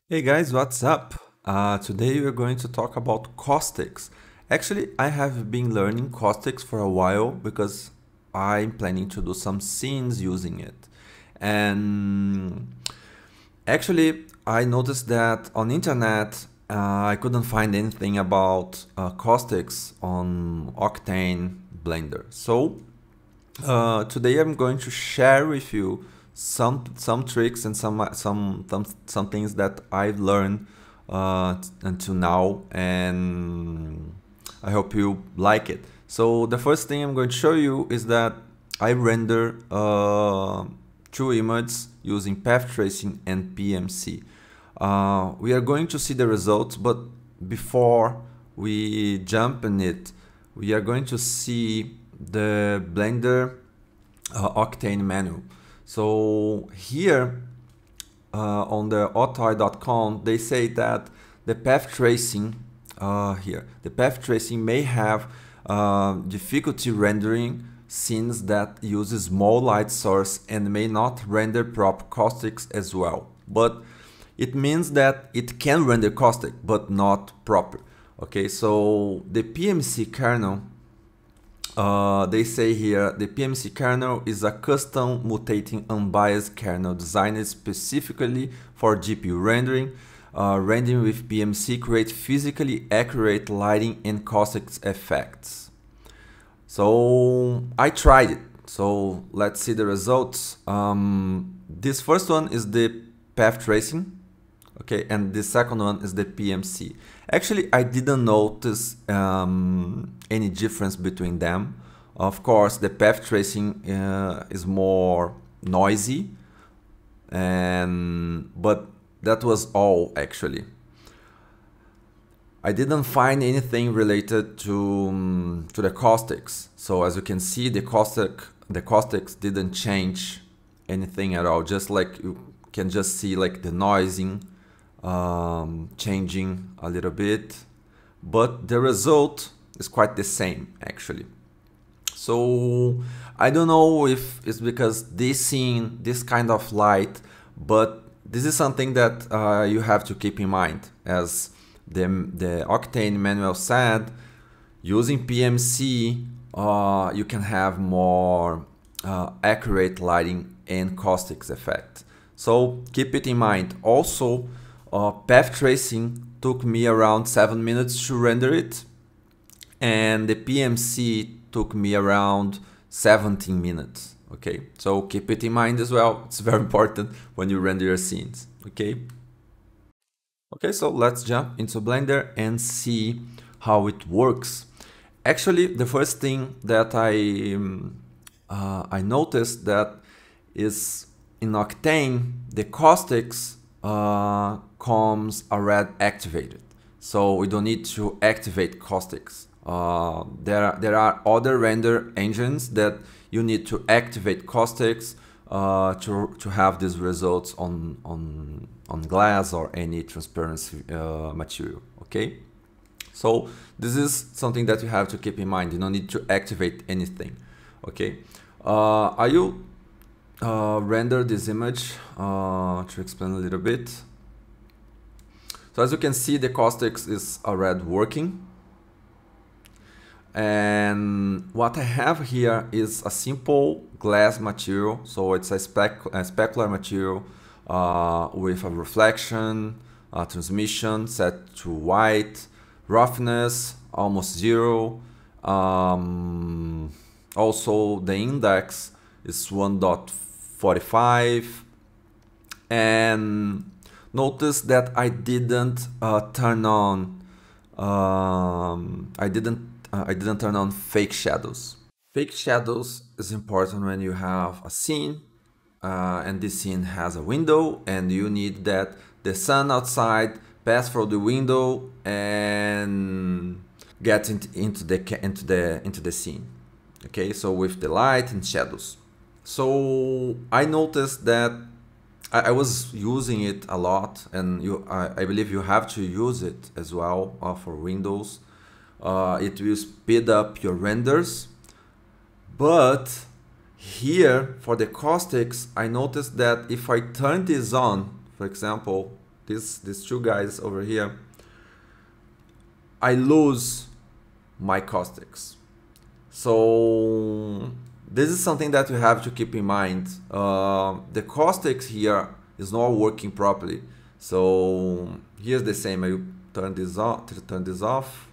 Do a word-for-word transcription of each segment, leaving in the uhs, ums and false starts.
Hey guys, what's up? Uh, today we're going to talk about Caustics. Actually, I have been learning Caustics for a while because I'm planning to do some scenes using it. And actually, I noticed that on internet uh, I couldn't find anything about uh, Caustics on Octane Blender. So uh, today I'm going to share with you some some tricks and some some some, some things that I've learned uh, until now, and I hope you like it. So the first thing I'm going to show you is that I render uh, two images using path tracing and P M C. Uh, we are going to see the results, but before we jump in it, we are going to see the Blender uh, Octane menu. So here uh, on the author dot com, they say that the path tracing uh, here, the path tracing may have uh, difficulty rendering scenes that uses small light source and may not render proper caustics as well. But it means that it can render caustic, but not proper. Okay, so the P M C kernel, uh, they say here, the P M C kernel is a custom mutating unbiased kernel designed specifically for G P U rendering. Uh, rendering with P M C creates physically accurate lighting and caustics effects. So I tried it. So let's see the results. Um, this first one is the path tracing. Okay, and the second one is the P M C. Actually, I didn't notice um, any difference between them. Of course, the path tracing uh, is more noisy, and but that was all actually. I didn't find anything related to um, to the caustics. So as you can see, the caustic the caustics didn't change anything at all. Just like you can just see like the noising. Um, changing a little bit, but the result is quite the same actually. So I don't know if it's because this scene, this kind of light, but this is something that uh, you have to keep in mind. As the, the Octane manual said, using P M C uh, you can have more uh, accurate lighting and caustics effect. So keep it in mind. Also, Uh, path tracing took me around seven minutes to render it, and the P M C took me around seventeen minutes. Okay, so keep it in mind as well. It's very important when you render your scenes. Okay. Okay, so let's jump into Blender and see how it works. Actually, the first thing that I um, uh, I noticed that is in Octane the caustics uh, comes already activated, so we don't need to activate caustics. Uh, there, are, there are other render engines that you need to activate caustics uh, to, to have these results on, on, on glass or any transparency uh, material. Okay, so this is something that you have to keep in mind. You don't need to activate anything. Okay, uh, I will uh, render this image uh, to explain a little bit. So as you can see, the caustics is already working. And what I have here is a simple glass material. So it's a, spec a specular material uh, with a reflection, uh, transmission set to white, roughness almost zero. Um, also the index is one point four five, and notice that I didn't uh, turn on um, I didn't uh, I didn't turn on fake shadows. Fake shadows is important when you have a scene uh, and this scene has a window and you need that the sun outside pass through the window and get into, into the into the into the scene. Okay, so with the light and shadows. So I noticed that I, I was using it a lot, and you I, I believe you have to use it as well uh, for Windows. Uh, it will speed up your renders, but here for the caustics I noticed that if I turn this on, for example, these these two guys over here, I lose my caustics. So this is something that you have to keep in mind. Uh, the caustics here is not working properly. So here's the same. I turn this on, turn this off.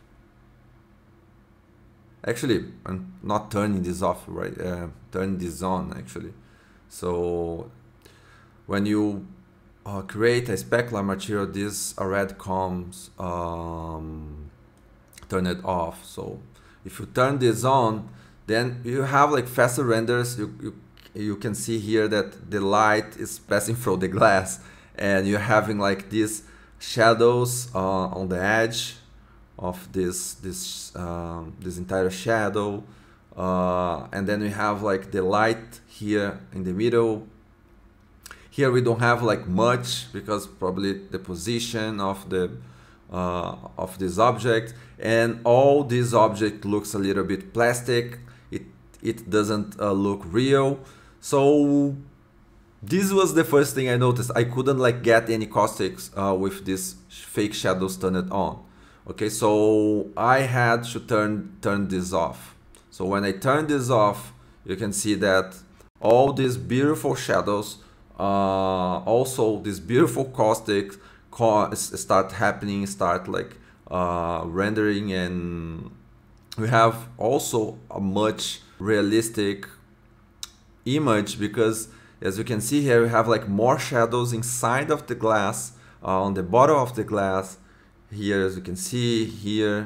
Actually, I'm not turning this off, right? Uh, turning this on actually. So when you uh, create a specular material, this red comes um, turn it off. So if you turn this on, then you have like faster renders. You, you, you can see here that the light is passing through the glass and you're having like these shadows uh, on the edge of this this um, this entire shadow, uh, and then we have like the light here in the middle. Here we don't have like much because probably the position of the uh, of this object, and all this object looks a little bit plastic. It it doesn't uh, look real. So this was the first thing I noticed. I couldn't like get any caustics uh, with these fake shadows turned on. Okay, so I had to turn turn this off. So when I turn this off, you can see that all these beautiful shadows, uh, also these beautiful caustics start happening, start like uh, rendering, and we have also a much realistic image because as you can see here, we have like more shadows inside of the glass, uh, on the bottom of the glass. Here, as you can see here,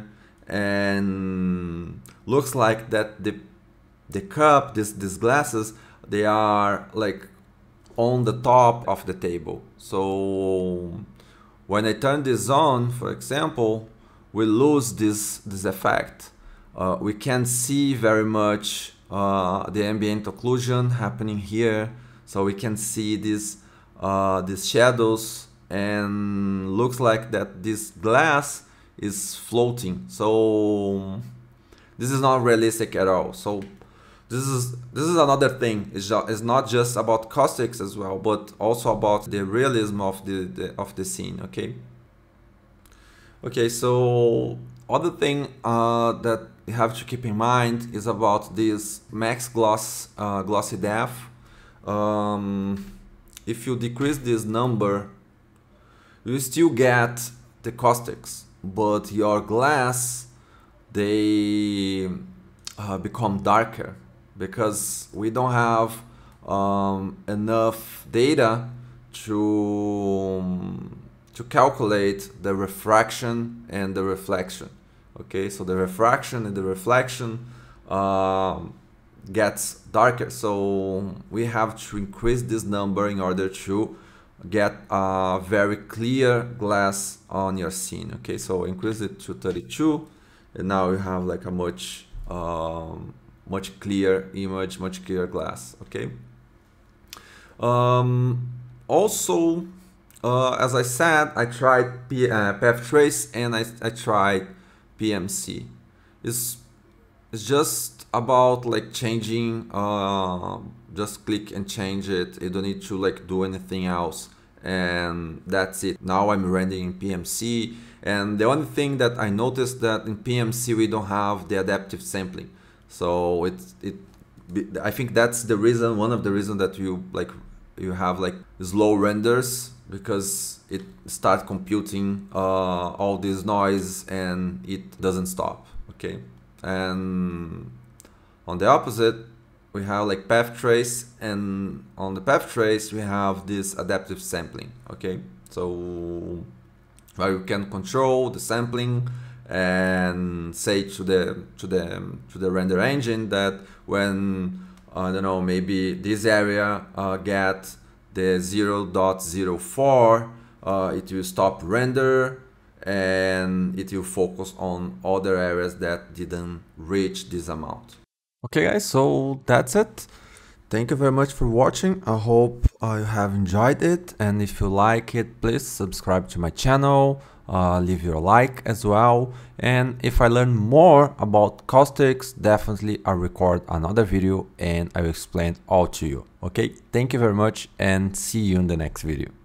and looks like that the the cup, this these glasses, they are like on the top of the table. So when I turn this on, for example, we lose this this effect. Uh, we can see very much uh, the ambient occlusion happening here. So we can see these uh, these shadows, and looks like that this glass is floating. So this is not realistic at all. So this is this is another thing. It's, just, it's not just about caustics as well, but also about the realism of the, the of the scene. Okay. Okay. So other thing uh, that you have to keep in mind is about this max gloss uh, glossy depth. Um, if you decrease this number, you still get the caustics, but your glass, they uh, become darker because we don't have um, enough data to um, to calculate the refraction and the reflection. Okay, so the refraction and the reflection um, gets darker, so we have to increase this number in order to get a very clear glass on your scene. Okay, so increase it to thirty-two, and now you have like a much um, much clear image, much clearer glass. Okay. Um, also, uh, as I said, I tried P uh, path trace and I, I tried P M C. It's it's just about like changing, uh, just click and change it. You don't need to like do anything else, and that's it. Now I'm rendering in P M C, and the only thing that I noticed that in P M C we don't have the adaptive sampling. So it's it I think that's the reason, one of the reasons that you like you have like slow renders, because it starts computing uh, all this noise and it doesn't stop. Okay, and on the opposite, we have like path trace, and on the path trace we have this adaptive sampling. Okay, so where you can control the sampling and say to the to the to the render engine that when I don't know, maybe this area uh, get the zero point zero four, uh, it will stop render and it will focus on other areas that didn't reach this amount. Okay guys, so that's it. Thank you very much for watching. I hope uh, you have enjoyed it, and if you like it, please subscribe to my channel, uh, leave your like as well, and if I learn more about caustics, definitely I'll record another video and I will explain all to you. Okay, thank you very much and see you in the next video.